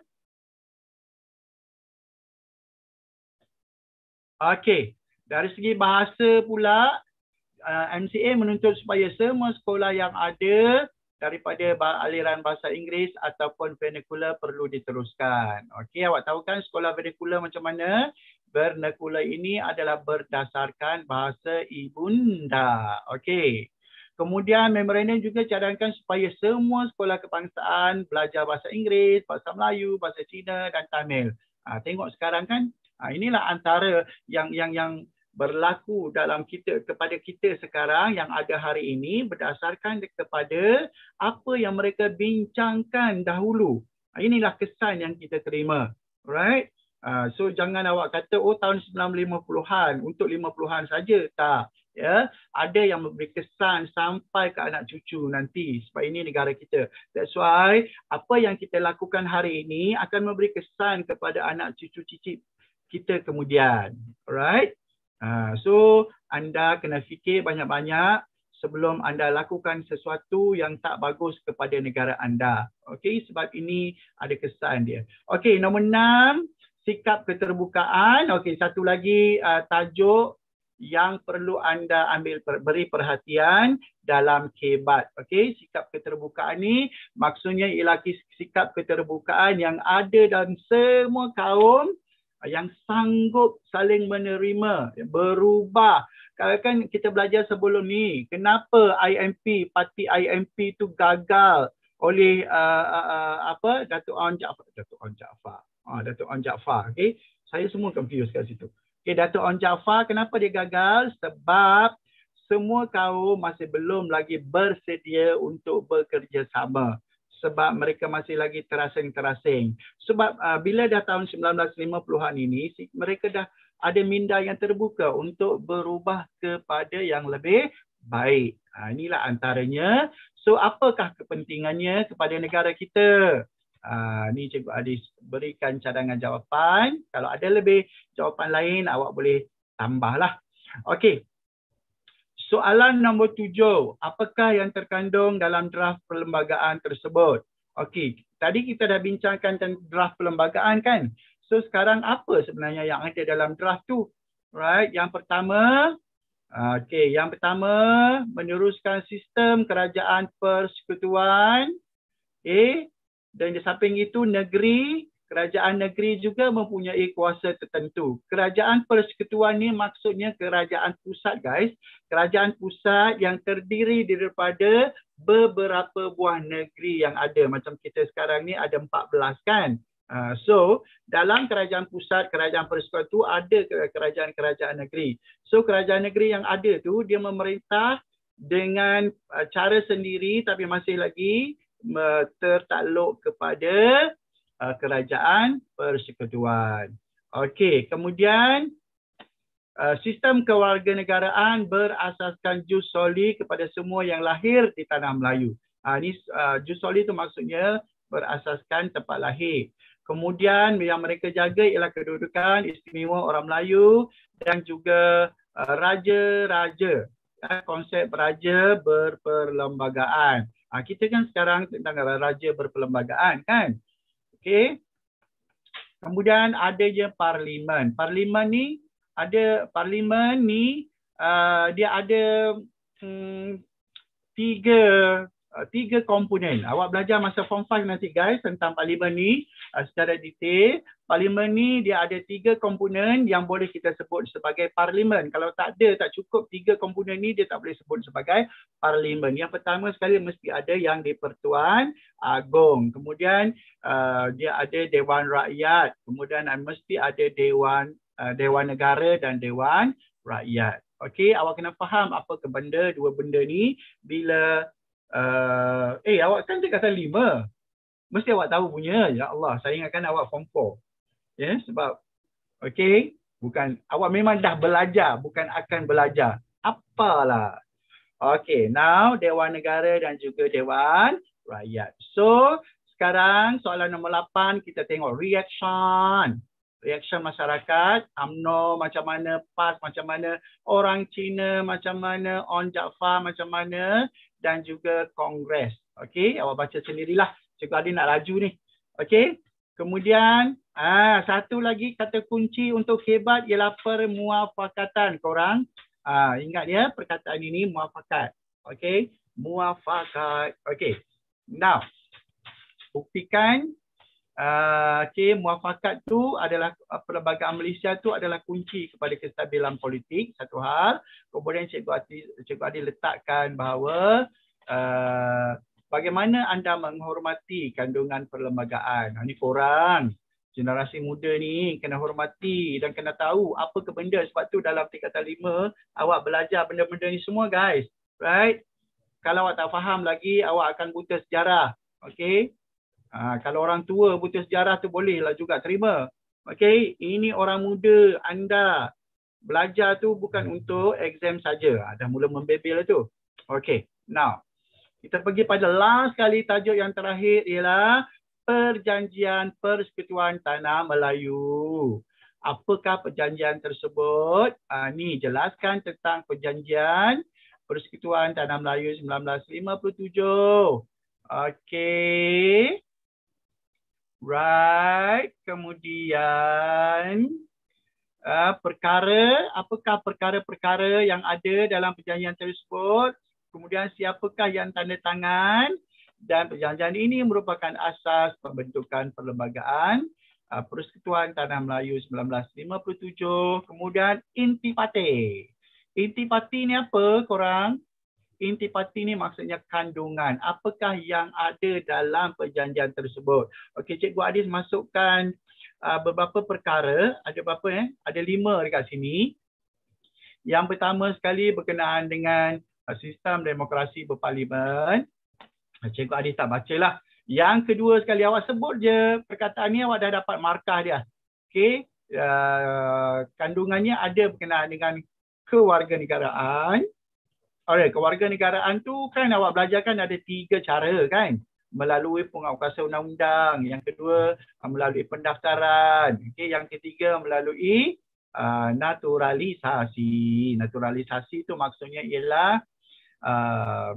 okey, dari segi bahasa pula, uh, M C A menuntut supaya semua sekolah yang ada daripada aliran bahasa Inggeris ataupun vernacular perlu diteruskan. Okey, awak tahu kan sekolah vernacular macam mana? Vernacular ini adalah berdasarkan bahasa ibunda. Okey. Kemudian memorandum juga cadangkan supaya semua sekolah kebangsaan belajar bahasa Inggeris, bahasa Melayu, bahasa Cina dan Tamil. Ha, tengok sekarang kan, ha, inilah antara yang yang yang berlaku dalam kita kepada kita sekarang yang ada hari ini berdasarkan kepada apa yang mereka bincangkan dahulu. Ha, inilah kesan yang kita terima. Alright? Uh, so jangan awak kata oh tahun sembilan lima puluhan untuk lima puluhan saja, tak ya, ada yang memberi kesan sampai ke anak cucu nanti sebab ini negara kita. That's why apa yang kita lakukan hari ini akan memberi kesan kepada anak cucu cicit kita kemudian. Alright, uh, so anda kena fikir banyak-banyak sebelum anda lakukan sesuatu yang tak bagus kepada negara anda. Okey, sebab ini ada kesan dia. Okey, nombor enam, sikap keterbukaan. Okey, satu lagi uh, tajuk yang perlu anda ambil beri perhatian dalam kebat. Okey, sikap keterbukaan ni maksudnya ialah sikap keterbukaan yang ada dalam semua kaum yang sanggup saling menerima, berubah. Kalau kan kita belajar sebelum ni, kenapa I M P, parti I M P tu gagal oleh uh, uh, uh, apa Datuk Onn Jaafar, Datuk Onn Jaafar. Ah, Datuk Onn Jaafar, okey. Saya semua confused kat situ. Okey, Datuk Onn Jaafar kenapa dia gagal? Sebab semua kaum masih belum lagi bersedia untuk bekerjasama. Sebab mereka masih lagi terasing-terasing. Sebab uh, bila dah tahun sembilan belas lima puluhan ini, mereka dah ada minda yang terbuka untuk berubah kepada yang lebih baik. Ha, inilah antaranya. So, apakah kepentingannya kepada negara kita? Uh, ni Cikgu Adis berikan cadangan jawapan. Kalau ada lebih jawapan lain, awak boleh tambahlah. Okey. Soalan nombor tujuh. Apakah yang terkandung dalam draft perlembagaan tersebut? Okey. Tadi kita dah bincangkan tentang draft perlembagaan kan? So sekarang apa sebenarnya yang ada dalam draft tu? Right. Yang pertama, okey, yang pertama meneruskan sistem kerajaan persekutuan. Okay. Dan di samping itu negeri, kerajaan negeri juga mempunyai kuasa tertentu. Kerajaan persekutuan ni maksudnya kerajaan pusat guys. Kerajaan pusat yang terdiri daripada beberapa buah negeri yang ada. Macam kita sekarang ni ada empat belas kan. Uh, so dalam kerajaan pusat, kerajaan persekutuan tu ada kerajaan-kerajaan negeri. So kerajaan negeri yang ada tu dia memerintah dengan uh, cara sendiri tapi masih lagi tertakluk kepada uh, kerajaan persekutuan. Okey, kemudian uh, sistem kewarganegaraan berasaskan jus soli kepada semua yang lahir di tanah Melayu. Uh, ini uh, jus soli itu maksudnya berasaskan tempat lahir. Kemudian yang mereka jaga ialah kedudukan istimewa orang Melayu dan juga uh, raja-raja. Uh, konsep raja berperlembagaan. Ha, kita kan sekarang tentang raja berperlembagaan kan. Okey. Kemudian ada je parlimen. Parlimen ni ada parlimen ni uh, dia ada hmm, tiga uh, tiga komponen. Awak belajar masa form five nanti guys tentang parlimen ni uh, secara detail. Parlimen ni dia ada tiga komponen yang boleh kita sebut sebagai parlimen. Kalau tak ada, tak cukup tiga komponen ni, dia tak boleh sebut sebagai parlimen. Yang pertama sekali mesti ada yang di Pertuan Agong. Kemudian uh, dia ada Dewan Rakyat. Kemudian uh, mesti ada Dewan uh, Dewan Negara dan Dewan Rakyat. Okey, awak kena faham apa ke benda, dua benda ni bila uh, eh awak kan dia kata lima. Mesti awak tahu punya. Ya Allah, saya ingatkan awak form four. Ya, sebab okey, bukan awak memang dah belajar, bukan akan belajar. Apalah. Okey, now Dewan Negara dan juga Dewan Rakyat. So, sekarang soalan nombor lapan kita tengok reaction. Reaction masyarakat, U M N O macam mana, P A S macam mana, orang Cina macam mana, On Jaafar macam mana dan juga Kongres. Okey, awak baca sendirilah. Cikgu Adi nak laju ni. Okey. Kemudian, ah satu lagi kata kunci untuk hebat ialah permuafakatan. Korang ah ingat ya perkataan ini muafakat. Okey, muafakat. Okey. Now, buktikan uh, okey, muafakat tu adalah uh, perlembagaan Malaysia tu adalah kunci kepada kestabilan politik, satu hal. Kemudian Cikgu Adi, Cikgu Adi letakkan bahawa uh, bagaimana anda menghormati kandungan perlembagaan. Ini korang, generasi muda ni kena hormati dan kena tahu apa ke benda. Sebab tu dalam tingkatan lima, awak belajar benda-benda ni semua guys. Right? Kalau awak tak faham lagi, awak akan buta sejarah. Okay? Ha, kalau orang tua buta sejarah tu bolehlah juga terima. Okay? Ini orang muda anda. Belajar tu bukan untuk exam saja. Ha, dah mula membebel tu. Okay. Now. Kita pergi pada last kali tajuk yang terakhir ialah Perjanjian Persekutuan Tanah Melayu. Apakah perjanjian tersebut? Ah, ni jelaskan tentang Perjanjian Persekutuan Tanah Melayu seribu sembilan ratus lima puluh tujuh. Okey. Right. Kemudian uh, perkara, apakah perkara-perkara yang ada dalam perjanjian tersebut? Kemudian siapakah yang tanda tangan dan perjanjian ini merupakan asas pembentukan perlembagaan uh, Persekutuan Tanah Melayu seribu sembilan ratus lima puluh tujuh. Kemudian intipati. Intipati ni apa korang? Intipati ni maksudnya kandungan. Apakah yang ada dalam perjanjian tersebut? Okey, Cikgu Adis masukkan uh, beberapa perkara. Ada berapa eh? Ada lima dekat sini. Yang pertama sekali berkenaan dengan sistem demokrasi berparlimen. Cikgu Adis tak bacalah. Yang kedua sekali awak sebut je perkataan ni, awak dah dapat markah dia. Okey, uh, kandungannya ada berkenaan dengan kewarganegaraan. Alright, kewarganegaraan tu kan awak belajarkan ada tiga cara kan. Melalui penguatkuasaan undang-undang. Yang kedua melalui pendaftaran. Okey, yang ketiga melalui uh, naturalisasi. Naturalisasi tu maksudnya ialah Uh,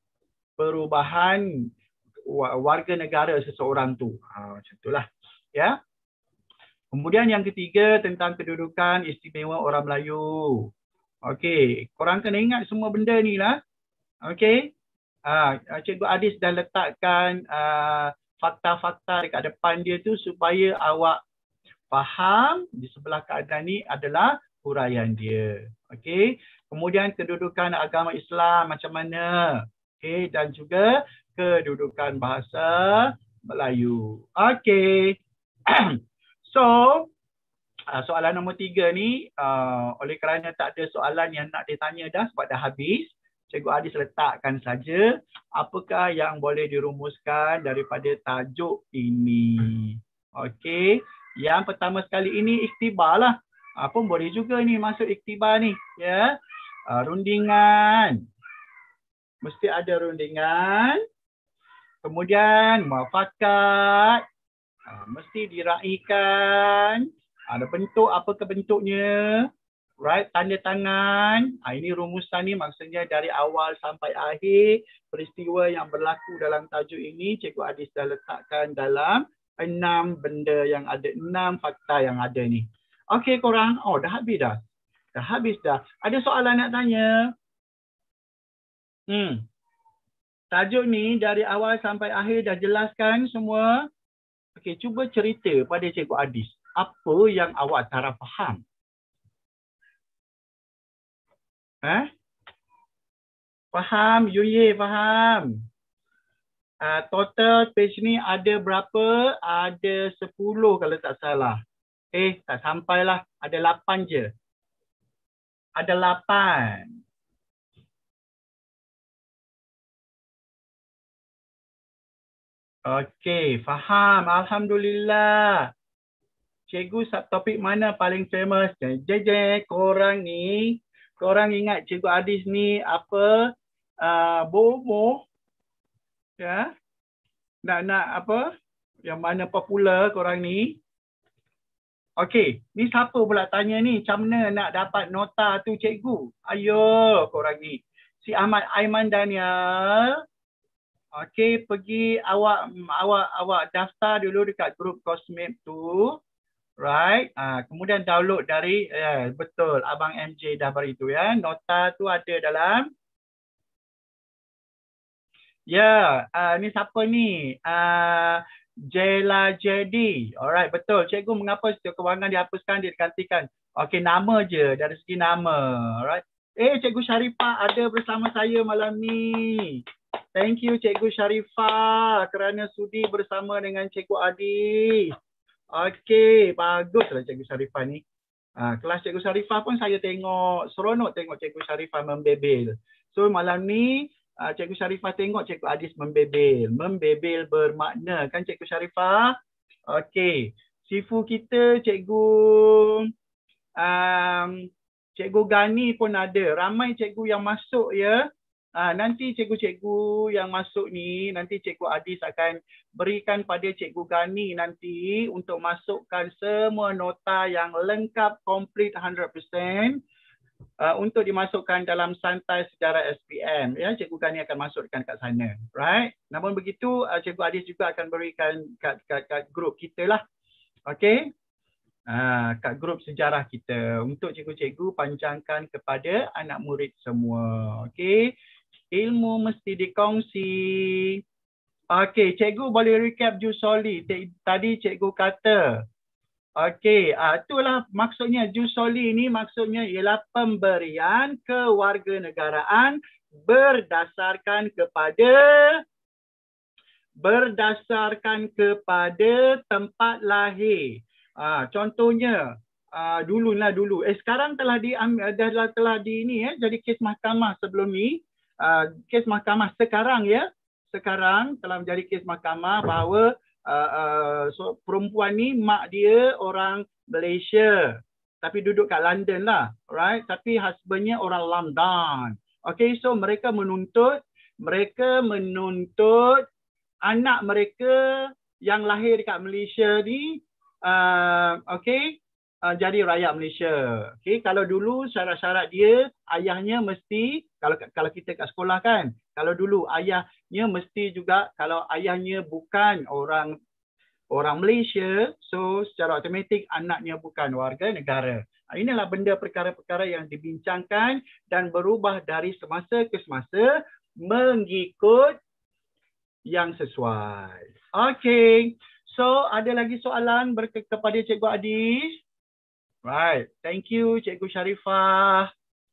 perubahan warga negara seseorang tu. Ha, macam itulah. Ya. Kemudian yang ketiga tentang kedudukan istimewa orang Melayu. Okey, korang kena ingat semua benda ni lah. Okey. Ha, Cikgu Adis dah letakkan uh, fakta-fakta dekat depan dia tu supaya awak faham di sebelah keadaan ni adalah huraian dia. Okey. Kemudian kedudukan agama Islam macam mana. Okey, dan juga kedudukan bahasa Melayu. Okey. So, uh, soalan nombor tiga ni, uh, oleh kerana tak ada soalan yang nak ditanya dah sebab dah habis, Cikgu Adis letakkan saja apakah yang boleh dirumuskan daripada tajuk ini. Okey. Yang pertama sekali ini iktibar lah. Uh, pun boleh juga ni masuk iktibar ni. Ya. Uh, rundingan. Mesti ada rundingan. Kemudian muafakat. Uh, mesti diraikan. Ada bentuk, apakah bentuknya. Right, tanda tangan. Uh, ini rumusan ni maksudnya dari awal sampai akhir. Peristiwa yang berlaku dalam tajuk ini Cikgu Adis dah letakkan dalam enam benda yang ada. Enam fakta yang ada ni. Okey korang. Oh dah habis dah. Dah habis dah. Ada soalan nak tanya? Hmm. Tajuk ni dari awal sampai akhir dah jelaskan semua. Okey, cuba cerita pada Cikgu Adis. Apa yang awak tak faham? Eh? Faham? Yuye faham? Uh, total page ni ada berapa? Ada sepuluh kalau tak salah. Eh, tak sampailah. Ada lapan je. Ada lapan. Okey, faham. Alhamdulillah. Cikgu subtopik mana paling famous? Jejek, korang ni, korang ingat Cikgu Adis ni apa? Uh, bomo. Ya. Nak nak apa? Yang mana popular korang ni? Okey, ni siapa pula tanya ni? Macam mana nak dapat nota tu cikgu? Ayo korang ni. Si Ahmad Aiman Daniel. Okey, pergi awak awak awak daftar dulu dekat grup Cosmate tu. Right. Ah, kemudian download dari eh, betul Abang M J dah beri tu ya. Nota tu ada dalam. Ya, yeah, uh, ni siapa ni? Uh, Jela Jadi. Alright, betul. Cikgu mengapa setiap kewangan dihapuskan, digantikan? Okey, nama je dari segi nama. Alright. Eh, Cikgu Sharifah ada bersama saya malam ni. Thank you Cikgu Sharifah kerana sudi bersama dengan Cikgu Adis. Okey, baguslah Cikgu Sharifah ni. Ha, kelas Cikgu Sharifah pun saya tengok, seronok tengok Cikgu Sharifah membebel. So malam ni uh, Cikgu Sharifah tengok Cikgu Adis membebel. Membebel bermakna kan Cikgu Sharifah? Okey, sifu kita Cikgu um, Cikgu Gani pun ada. Ramai cikgu yang masuk ya. Ha, nanti cikgu-cikgu yang masuk ni, nanti Cikgu Adis akan berikan pada Cikgu Gani nanti untuk masukkan semua nota yang lengkap, complete one hundred percent uh, untuk dimasukkan dalam santai sejarah S P M. Ya, Cikgu Gani akan masukkan kat sana. Right? Namun begitu, uh, Cikgu Adis juga akan berikan kat, kat, kat grup kita lah. Okay? Uh, kat grup sejarah kita untuk cikgu-cikgu panjangkan kepada anak murid semua. Okay? Ilmu mesti dikongsi. Okey, cikgu boleh recap Jusoli. Tadi cikgu kata. Okey, uh, itulah maksudnya Jusoli ni maksudnya ialah pemberian kewarganegaraan berdasarkan kepada berdasarkan kepada tempat lahir. Uh, contohnya uh, dululah dulu. Eh sekarang telah di dah telah di ini ya, jadi kes mahkamah sebelum ni. Uh, kes mahkamah sekarang ya, sekarang telah menjadi kes mahkamah bahawa uh, uh, so, perempuan ni mak dia orang Malaysia tapi duduk kat London lah, right? Tapi husbandnya orang London. Okay, so mereka menuntut, mereka menuntut anak mereka yang lahir dekat Malaysia ni, uh, okay, Uh, jadi rakyat Malaysia. Okay, kalau dulu syarat-syarat dia ayahnya mesti, kalau kalau kita kat sekolah kan, kalau dulu ayahnya mesti juga, kalau ayahnya bukan orang orang Malaysia, so secara automatik anaknya bukan warga negara. Inilah benda perkara-perkara yang dibincangkan dan berubah dari semasa ke semasa mengikut yang sesuai. Okay, so ada lagi soalan ber- kepada Cikgu Adis? Right, thank you Cikgu Sharifah.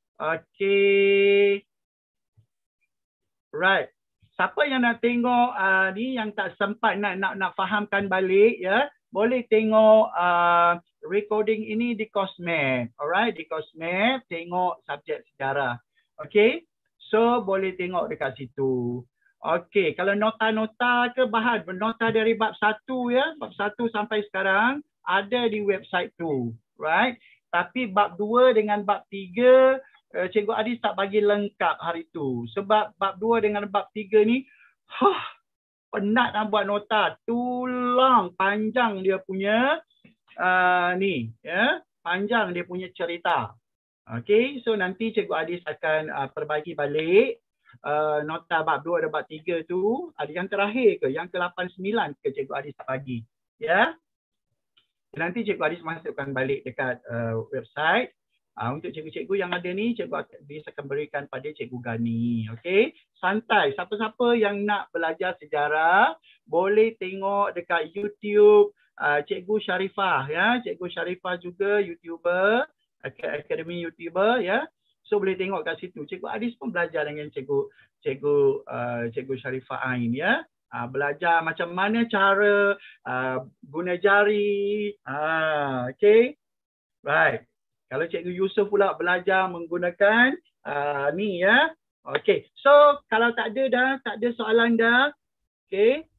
Okay. Right. Siapa yang nak tengok uh, ni yang tak sempat nak nak nak fahamkan balik ya, boleh tengok uh, recording ini di Cosmate. Alright, di Cosmate tengok subjek sejarah. Okay. So boleh tengok dekat situ. Okay, kalau nota-nota ke bahan nota dari bab satu ya, bab satu sampai sekarang ada di website tu. Right, tapi bab dua dengan bab tiga uh, Cikgu Adis tak bagi lengkap hari tu. Sebab bab dua dengan bab tiga ni huh, penat nak buat nota. Tulang panjang dia punya uh, ni ya, panjang dia punya cerita. Okay, so nanti Cikgu Adis akan uh, perbagi balik uh, nota bab dua dan bab tiga tu. Ada yang terakhir ke, yang ke lapan sembilan ke Cikgu Adis tak bagi. Ya. Nanti Cikgu Adis masukkan balik dekat uh, website. Uh, untuk cikgu-cikgu yang ada ni, Cikgu Adis akan berikan pada Cikgu Gani. Okey, santai. Siapa-siapa yang nak belajar sejarah, boleh tengok dekat YouTube uh, Cikgu Sharifah. Ya, Cikgu Sharifah juga YouTuber, Akademi YouTuber. Ya, so boleh tengok kat situ. Cikgu Adis pun belajar dengan Cikgu Cikgu uh, Cikgu Sharifah Ain. Ya. Uh, belajar macam mana cara uh, guna jari. Uh, okay. Right. Kalau Cikgu Yusof pula belajar menggunakan uh, ni ya. Okay. So kalau tak ada dah, tak ada soalan dah. Okay.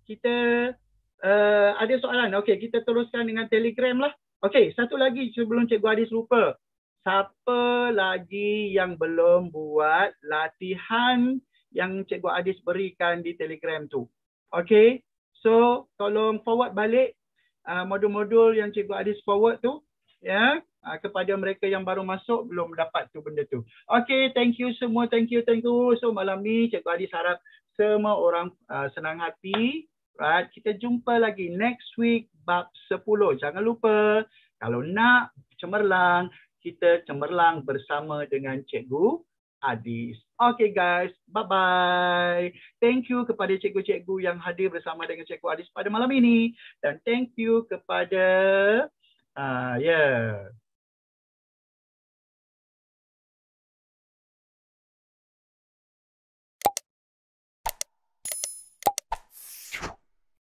kita uh, ada soalan. Okey, kita teruskan dengan Telegram lah. Okey, satu lagi sebelum Cikgu Adis lupa. Siapa lagi yang belum buat latihan yang Cikgu Adis berikan di Telegram tu? Okey, so tolong forward balik uh, modul-modul yang Cikgu Adis forward tu, ya, uh, kepada mereka yang baru masuk belum dapat tu benda tu. Okey, thank you semua, thank you, thank you. So malam ni Cikgu Adis harap semua orang uh, senang hati. Right, kita jumpa lagi next week bab sepuluh. Jangan lupa kalau nak cemerlang, kita cemerlang bersama dengan Cikgu Adis. Okay guys, bye-bye. Thank you kepada cikgu-cikgu yang hadir bersama dengan Cikgu Adis pada malam ini. Dan thank you kepada, uh, ya, yeah.